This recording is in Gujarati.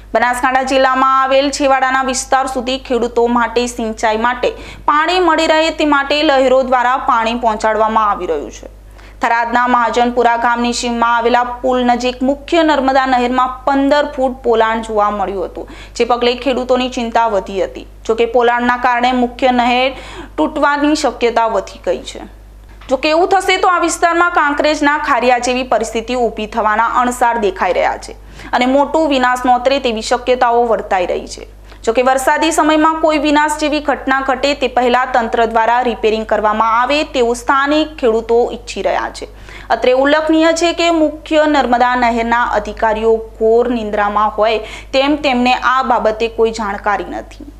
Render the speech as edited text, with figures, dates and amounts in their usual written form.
બનાસકાંઠા જિલ્લામાં આવેલ છેવાડાના વિસ્તાર સુધી ખેડૂતો માટે સિંચાઈ માટે પાણી મળી રહે તે માટે લહેરો દ્વારા પાણી પહોંચાડવામાં આવી રહ્યું છે। થરાદના મહાજનપુરા ગામની સીમમાં આવેલા પુલ નજીક મુખ્ય નર્મદા નહેરમાં 15 ફૂટ પોલાણ જોવા મળ્યું હતું, જે પગલે ખેડૂતોની ચિંતા વધી હતી। જોકે પોલાણના કારણે મુખ્ય નહેર તૂટવાની શક્યતા વધી ગઈ છે। જો કે એવું થશે તો આ વિસ્તારમાં કાંકરેજના ખારિયા જેવી પરિસ્થિતિ ઊભી થવાના અણસાર દેખાઈ રહ્યા છે અને મોટું વિનાશ નોતરે તેવી શક્યતાઓ વર્તાઈ રહી છે। જો કે વરસાદી સમયમાં કોઈ વિનાશ જેવી ઘટના ઘટે તે પહેલા તંત્ર દ્વારા રિપેરિંગ કરવામાં આવે તેવું સ્થાનિક ખેડૂતો ઈચ્છી રહ્યા છે। અત્રે ઉલ્લેખનીય છે કે મુખ્ય નર્મદા નહેરના અધિકારીઓ ઘોર નિંદ્રામાં હોય તેમ તેમને આ બાબતે કોઈ જાણકારી નથી।